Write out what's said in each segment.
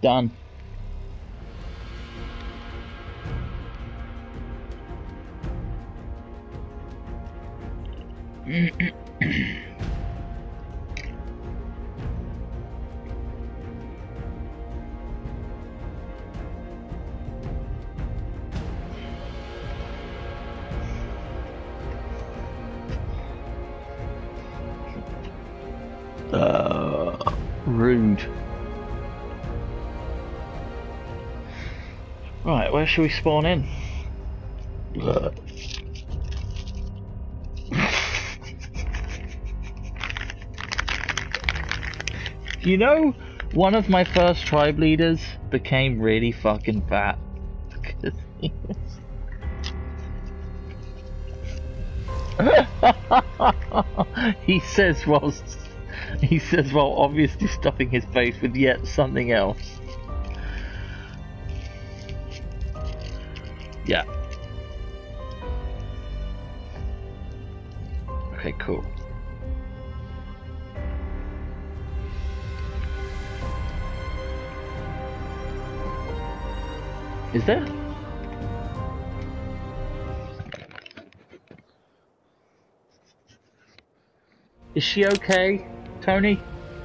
Done. Rude. Right, where should we spawn in? You know, one of my first tribe leaders became really fucking fat. He says while obviously stuffing his face with yet something else. Yeah. Okay, cool. Is there? Is she okay, Tony?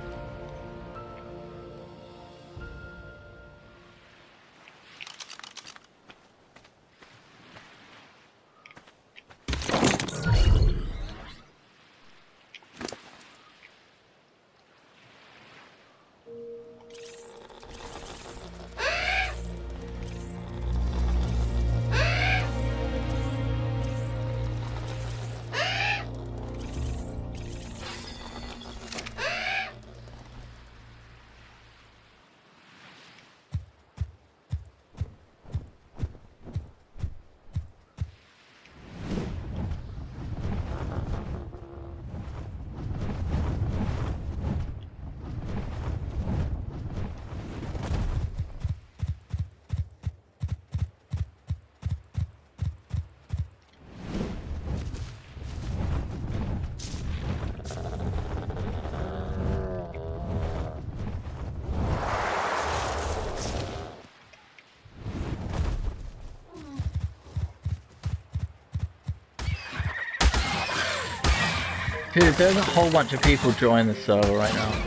Dude, there's a whole bunch of people joining the server right now.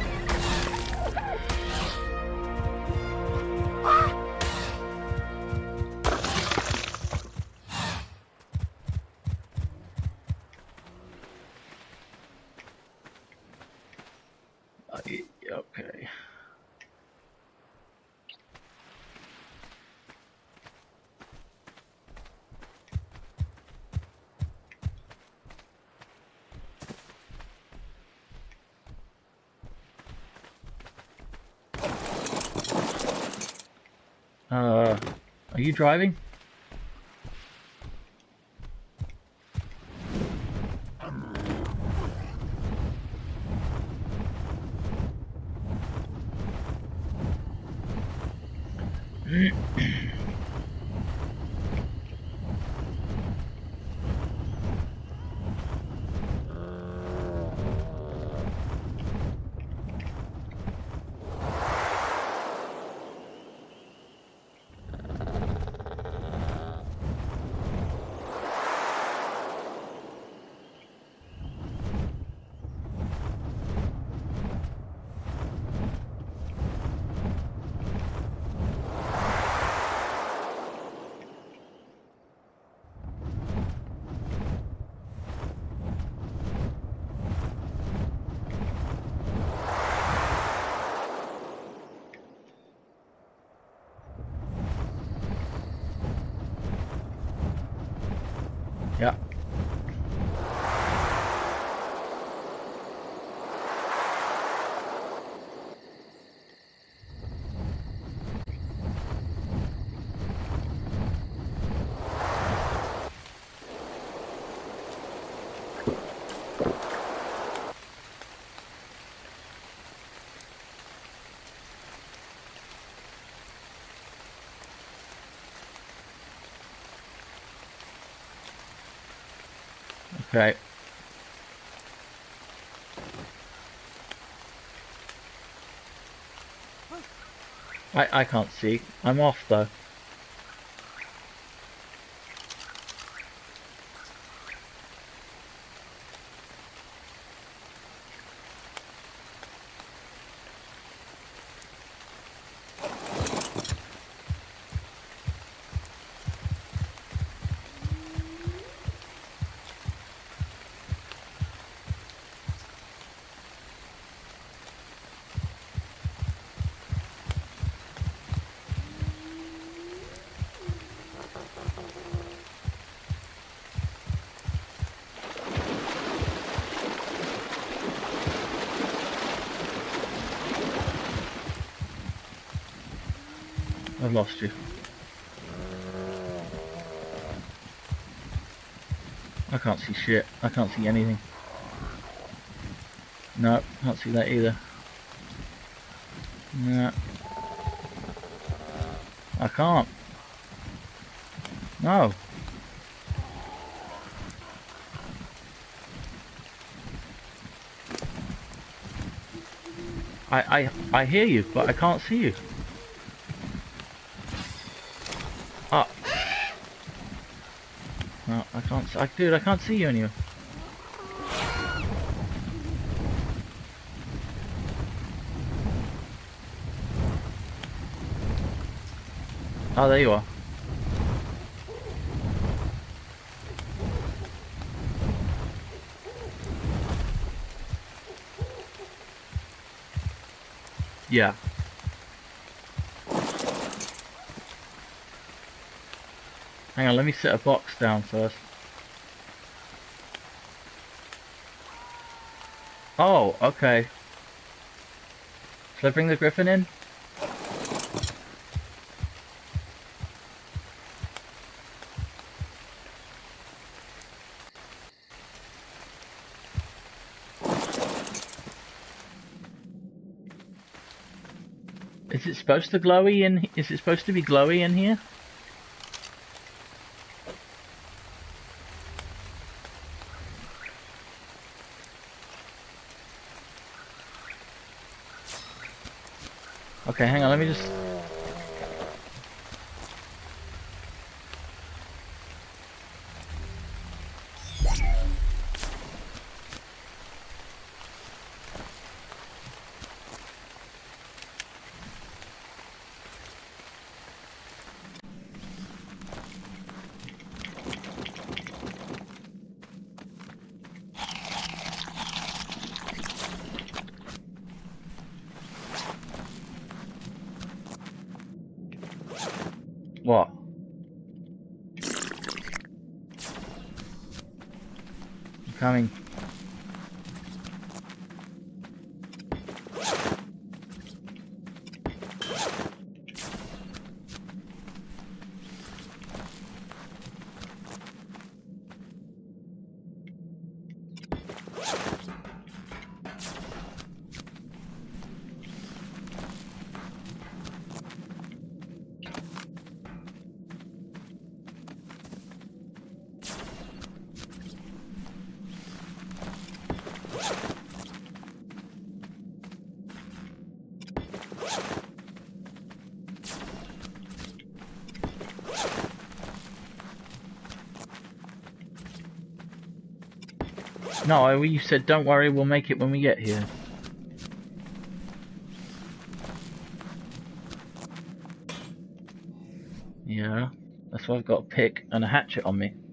Okay. Are you driving? Yeah. Okay. I can't see. I'm off though. I've lost you. I can't see shit. I can't see anything. No, can't see that either. No. I can't. No. I hear you, but I can't see you. Oh. No, I can't. Dude, I can't see you anywhere. Oh, there you are. Yeah. Hang on, let me set a box down first. Oh, okay. Shall I bring the griffin in? Is it supposed to glowy in? Is it supposed to be glowy in here? Okay, hang on, let me just... What? I'm coming. No, you said don't worry, we'll make it when we get here. Yeah, that's why I've got a pick and a hatchet on me.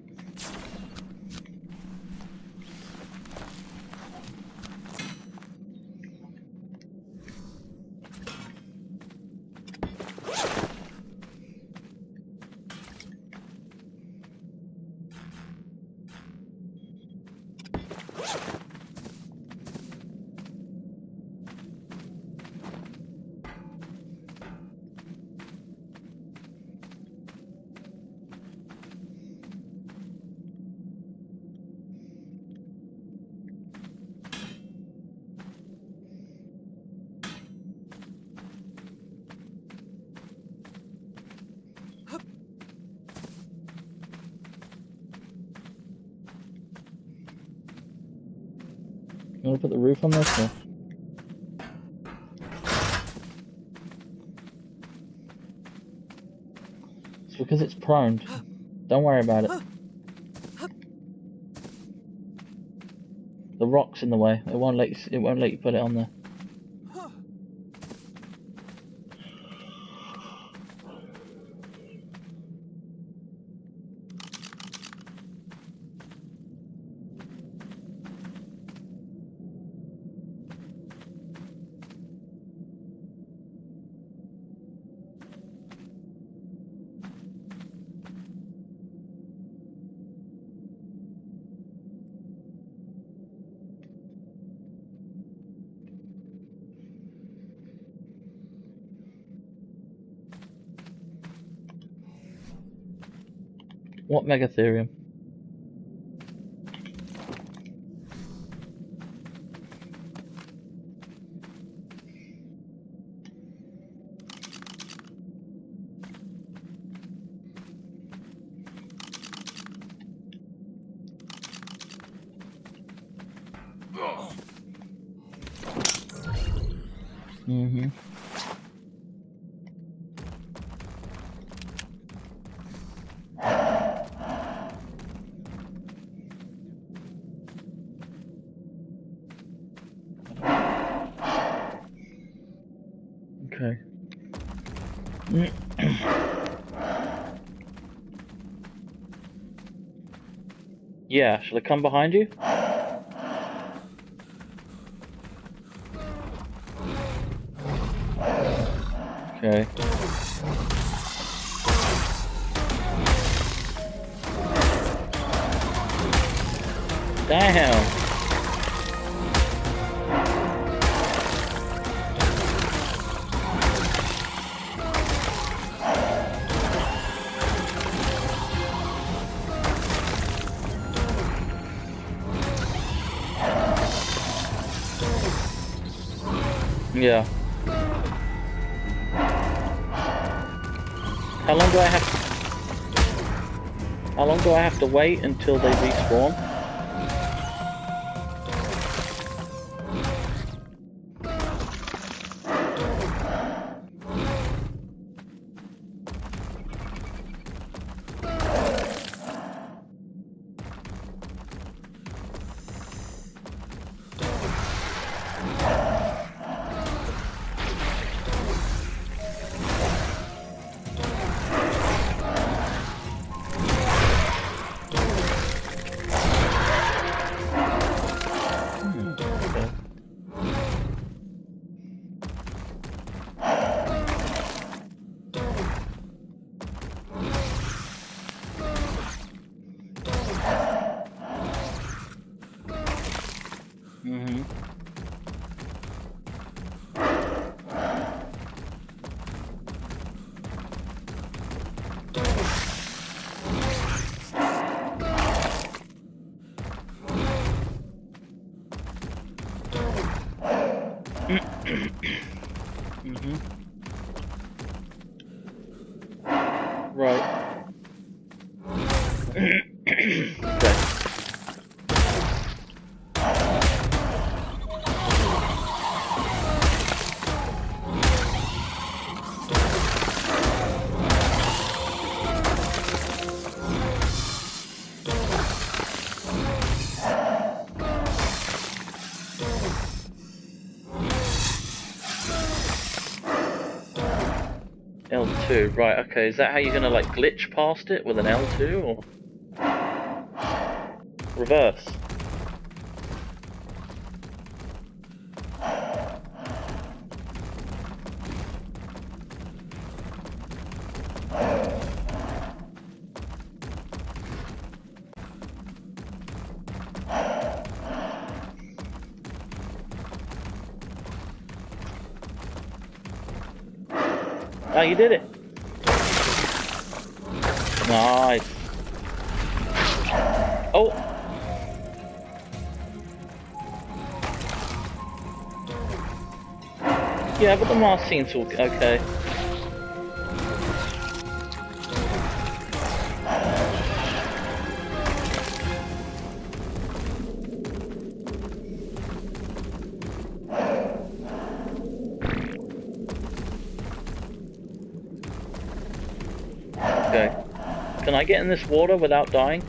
You want to put the roof on this? Or? because it's prone. Don't worry about it. The rock's in the way. It won't let you put it on there. What Megatherium? Mm-hmm. Okay. Yeah, shall I come behind you? Okay. Damn. Yeah. How long do I have to wait until they respawn? Mm-hmm. Mm-hmm. Right. Okay. L2, right, okay, is that how you're gonna like glitch past it with an L2 or reverse? Oh, you did it! Nice! Oh! Yeah, but the mask seems okay. Okay. Can I get in this water without dying?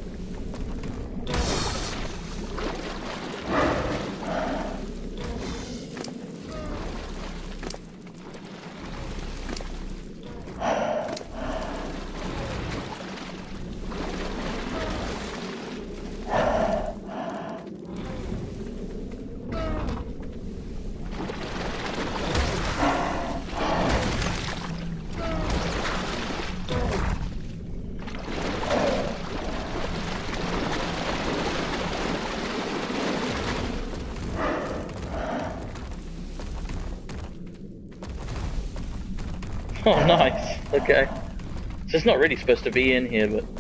Oh, nice. Okay. So it's not really supposed to be in here, but...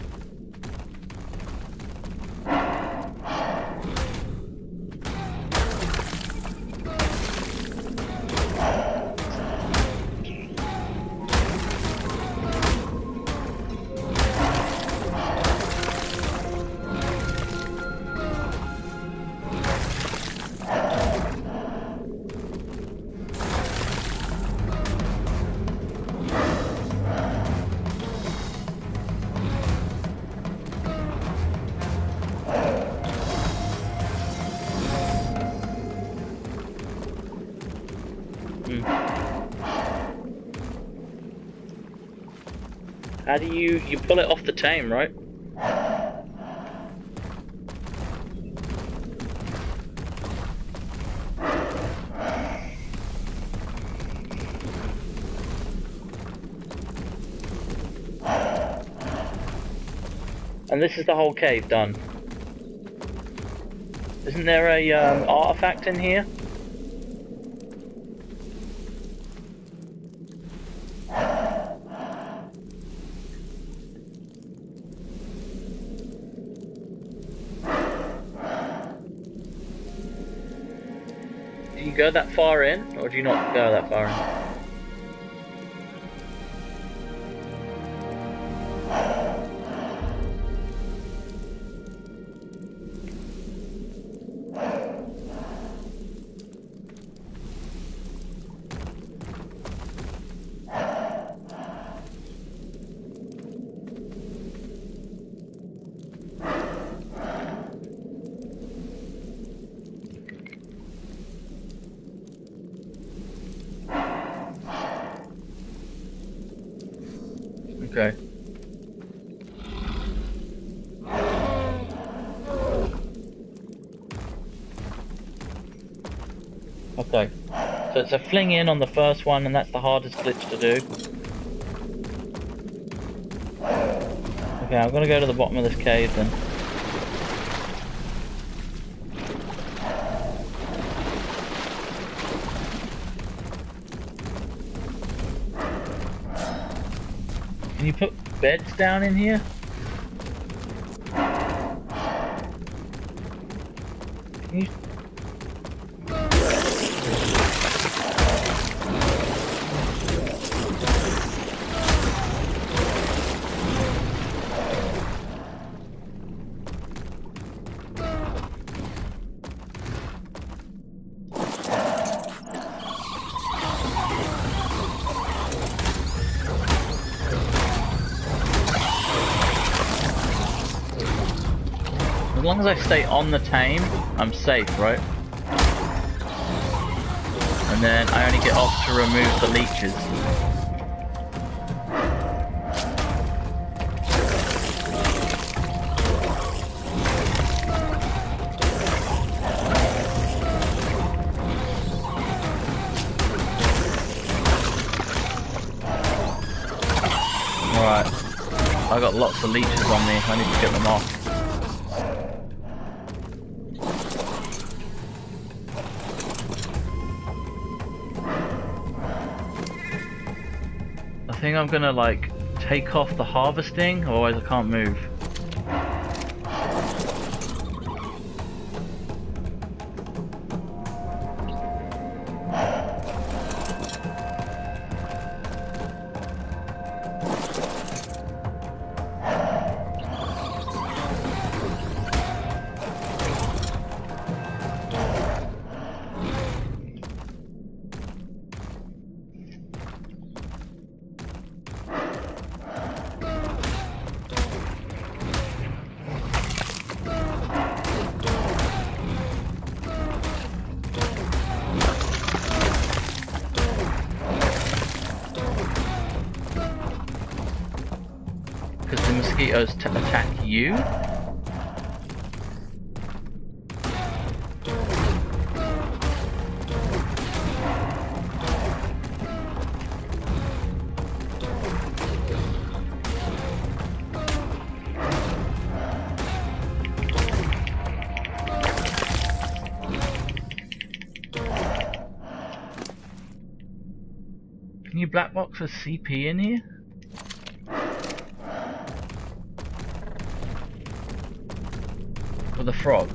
How do you pull it off the tame, right? And this is the whole cave done. Isn't there a artifact in here? Do you go that far in, or do you not go that far in? Okay. Okay. So it's a fling in on the first one, and that's the hardest glitch to do. Okay, I'm gonna go to the bottom of this cave then. Can you put beds down in here? Can you... As long as I stay on the tame, I'm safe, right? And then I only get off to remove the leeches. Alright. I got lots of leeches on me, I need to get them off. I think I'm gonna like take off the harvesting, otherwise I can't move. because the mosquitoes attack you. Can you black box a CP in here? With a frog?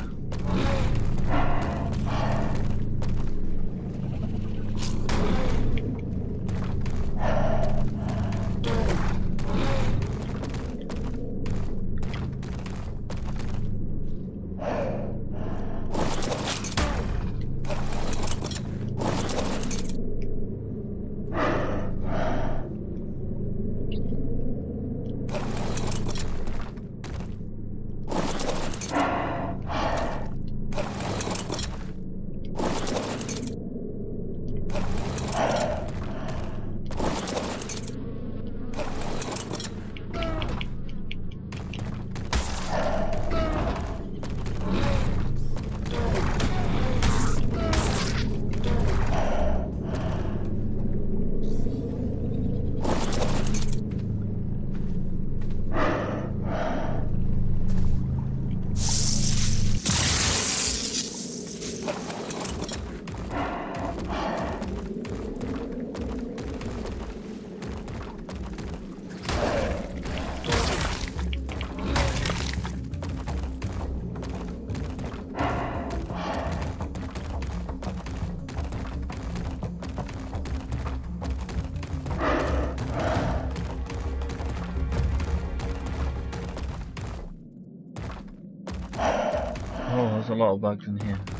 Oh, there's a lot of bugs in here.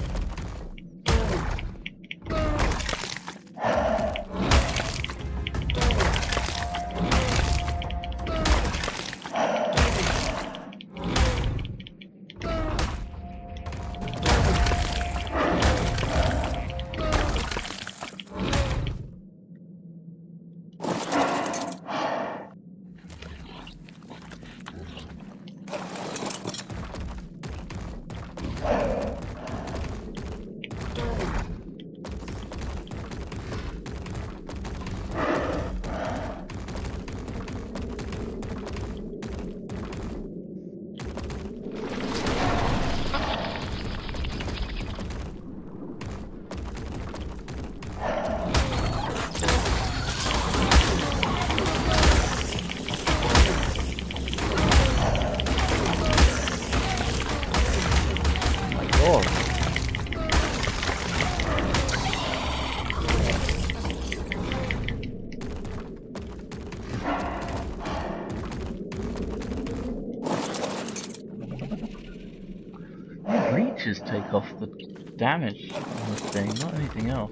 Reaches take off the damage on this thing, not anything else.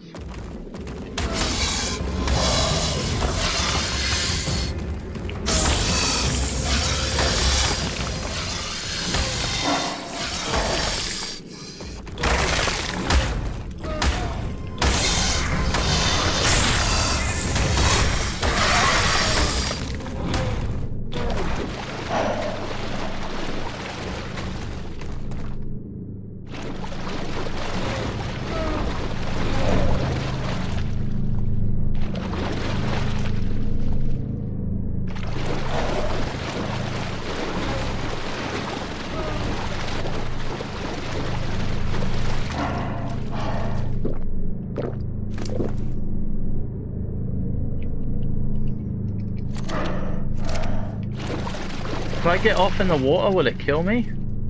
If I get off in the water, will it kill me?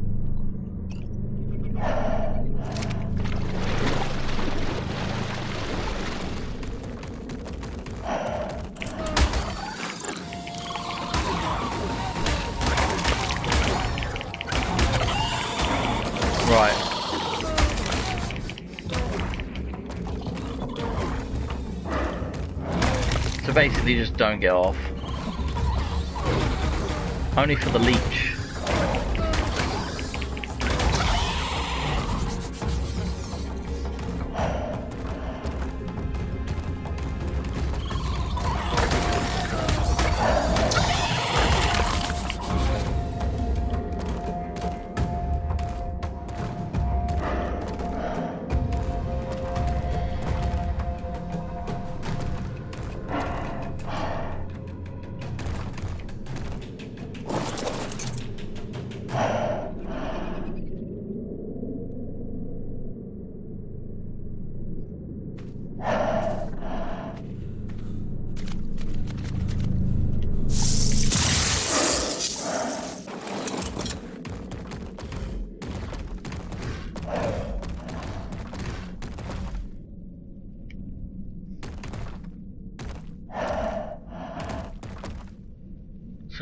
Right. So basically just don't get off. Only for the leech.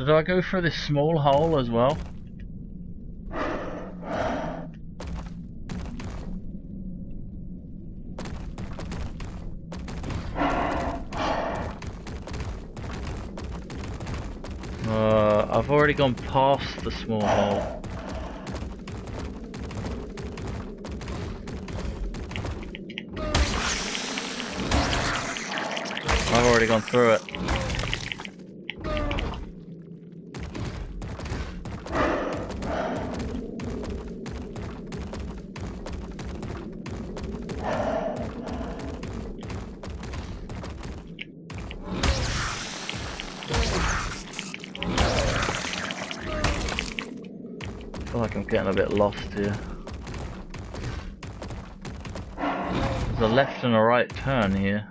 So do I go through this small hole as well? I've already gone past the small hole. I've already gone through it. I feel like I'm getting a bit lost here. There's a left and a right turn here.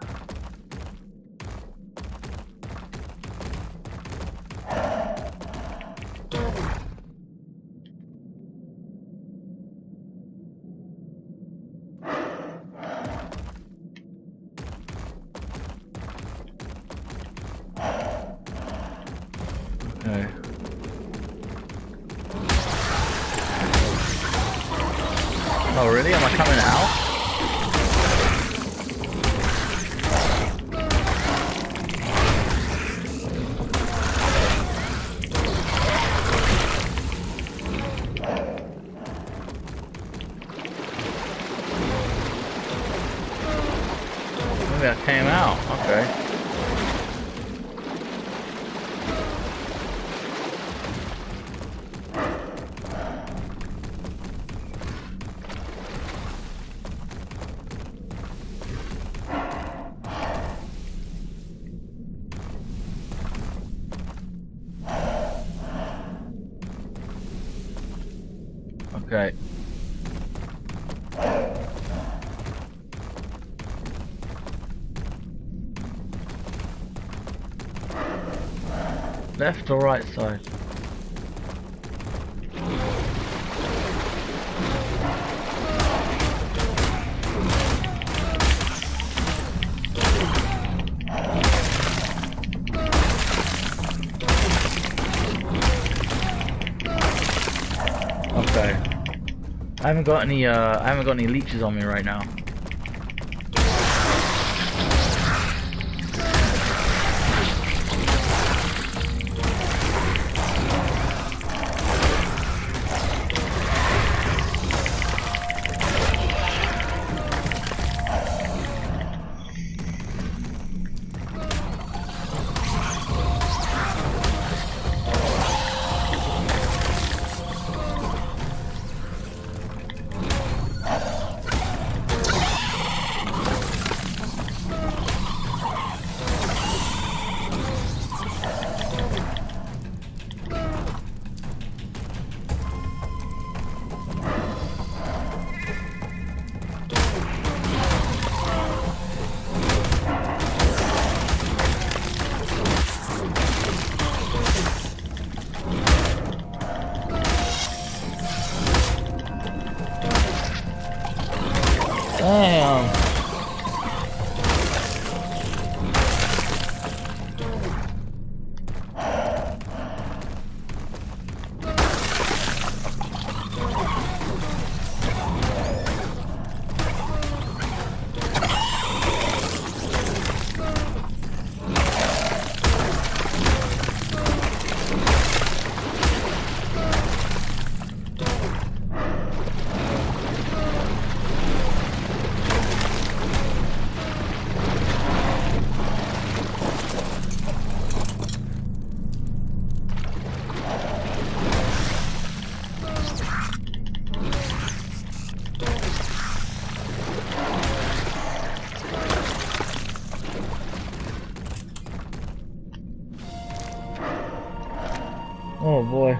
Okay. Oh really? Am I coming out? Maybe I came out. Okay. Okay. Left or right side? Okay. I haven't got any leeches on me right now. Damn. Oh boy.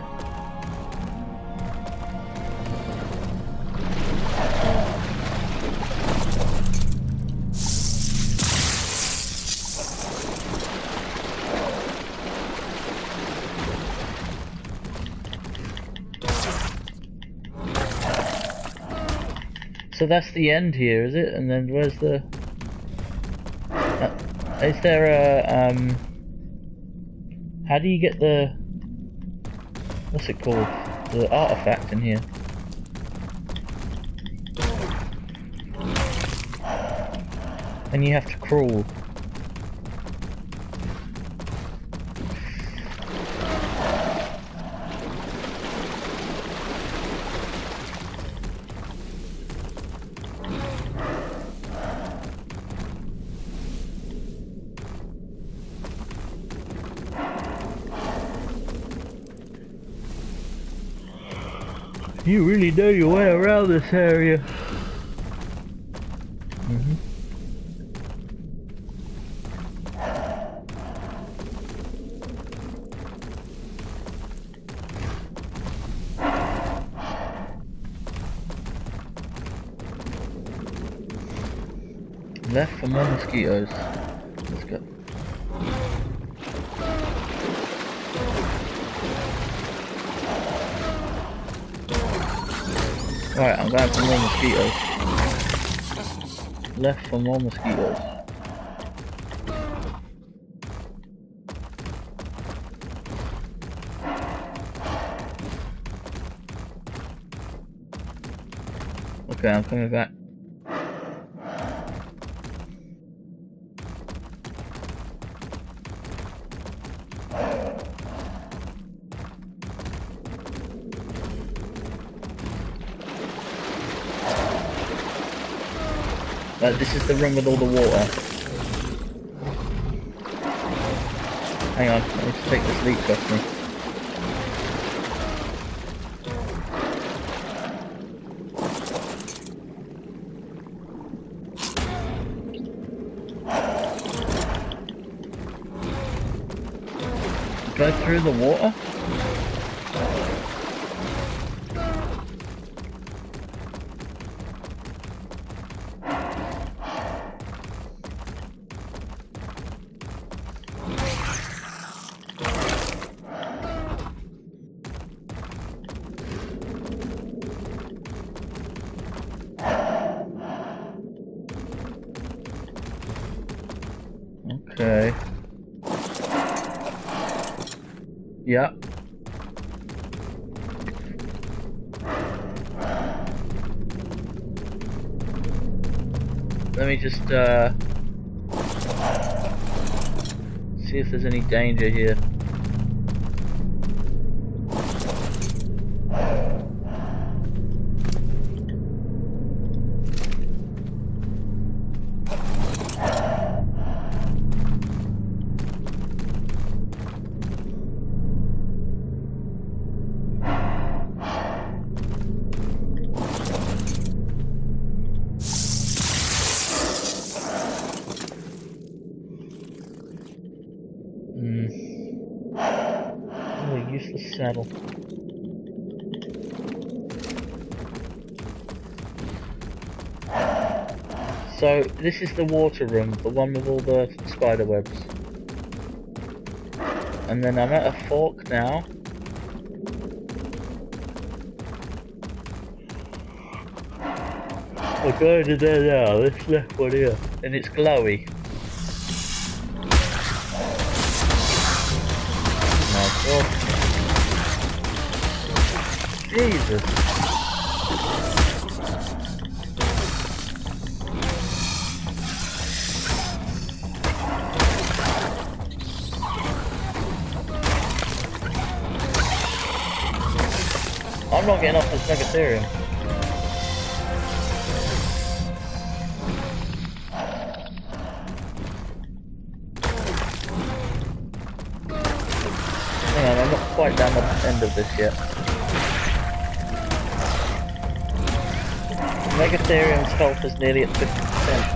So that's the end here, is it? And then where's the... is there a... how do you get the... what's it called? The artifact in here. And you have to crawl. You really know your way around this area. Left for more mosquitoes. Let's go. Alright, I'm going for more mosquitoes. Left for more mosquitoes. Okay, I'm coming back. This is the room with all the water. Hang on, I need to take this leech off me. Go through the water? Okay. Yeah. Let me just see if there's any danger here. Useless saddle. So this is the water room, the one with all the spider webs. And then I'm at a fork now. We're going to there now, this left one here. And it's glowy. Oh my god. Jesus. I'm not getting off this Megatherium. Hang on, I'm not quite down the end of this yet. Megatherium's health is nearly at 50%.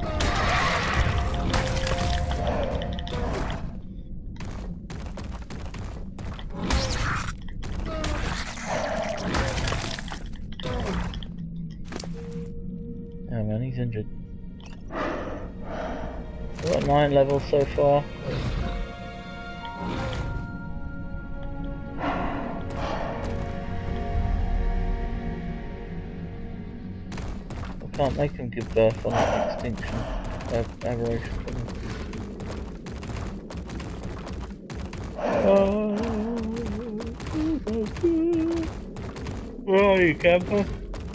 Oh man, he's injured. We've got 9 levels so far. Can't make him give birth on that extinction aberration. Oh, Where are you, camper?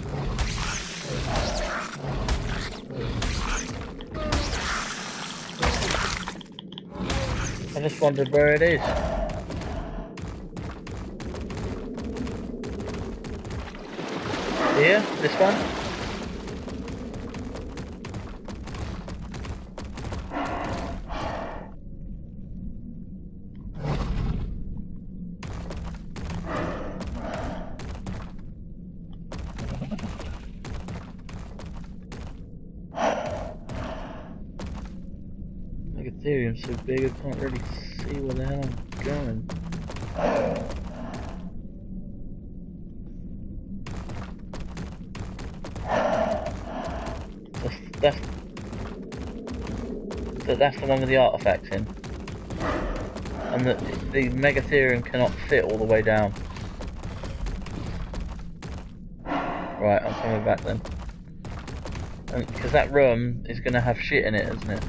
I just wondered where it is. Here? This one? Megatherium's so big I can't really see where the hell I'm going. That's the one with the artifacts in. And the Megatherium cannot fit all the way down. Right, I'm coming back then. Because that room is going to have shit in it, isn't it?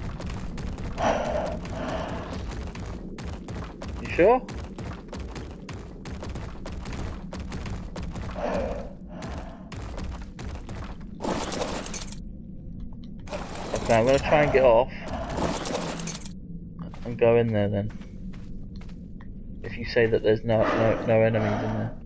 You sure? Okay, I'm going to try and get off. And go in there then. If you say that there's no enemies in there.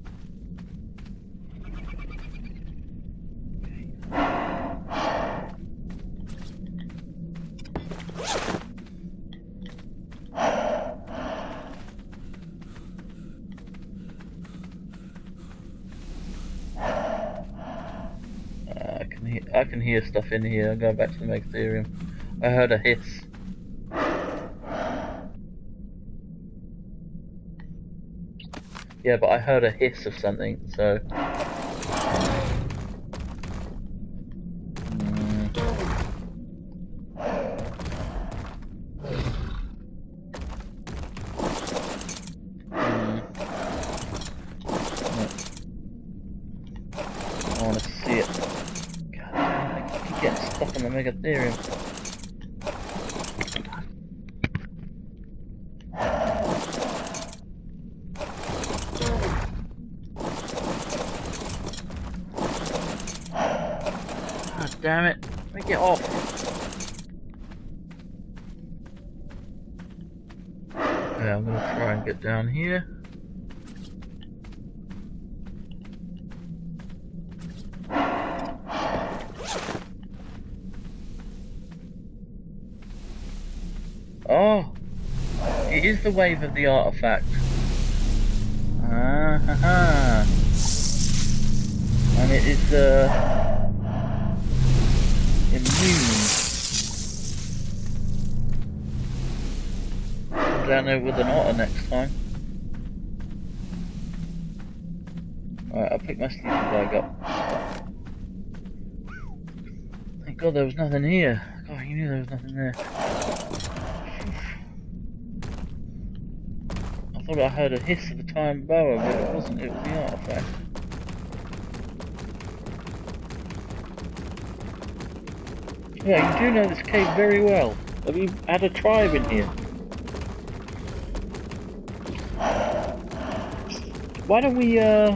I can hear stuff in here. I'll go back to the Megatherium. I heard a hiss. Yeah, but I heard a hiss of something, so... I want to see it. God damn, I keep getting stuck in the Megatherium. Damn it, make it off. Okay, I'm gonna try and get down here. Oh, it is the wave of the artifact. Ah ha ha. And it is immune. Come down there with an otter next time. Alright, I'll pick my sleeping bag up. Thank God there was nothing here. God, you knew there was nothing there. I thought I heard a hiss of the time boa, but it wasn't, it was the artifact. Yeah, you do know this cave very well. Have you had a tribe in here? Why don't we, no,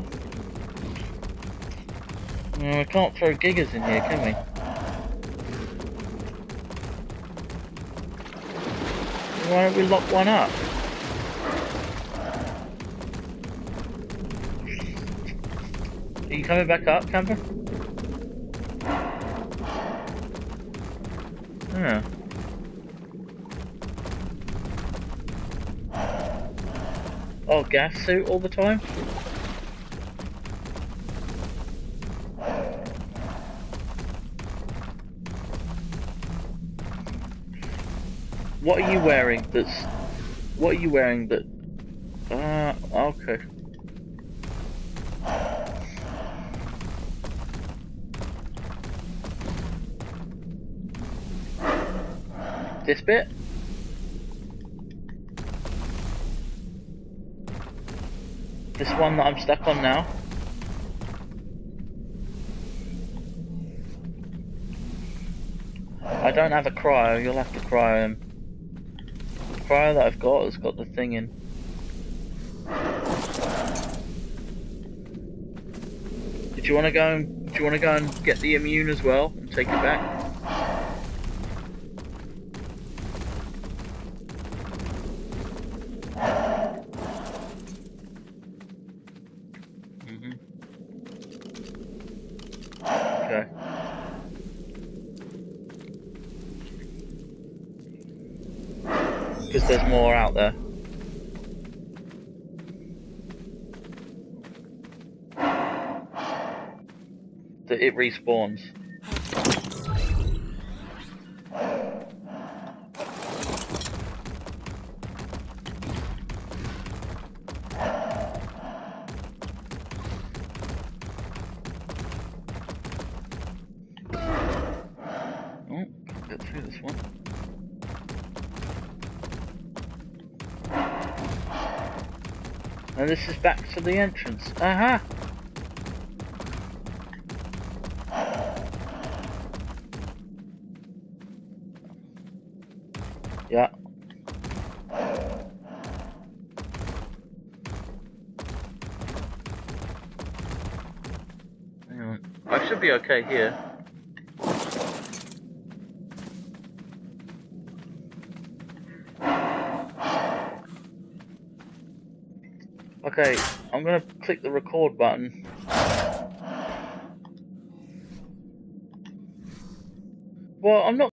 we can't throw gigas in here, can we? Why don't we lock one up? Are you coming back up, camper? Yeah. Oh, gas suit all the time? What are you wearing that's... What are you wearing that... okay. This bit? This one that I'm stuck on now? I don't have a cryo, you'll have to cryo him. The cryo that I've got has got the thing in. Do you want to go and get the immune as well and take it back? Okay. Because there's more out there. That it respawns. Oh, can't get through this one. And this is back to the entrance. Aha! Yeah. Hang on. I should be okay here. Okay, I'm gonna click the record button. Well, I'm not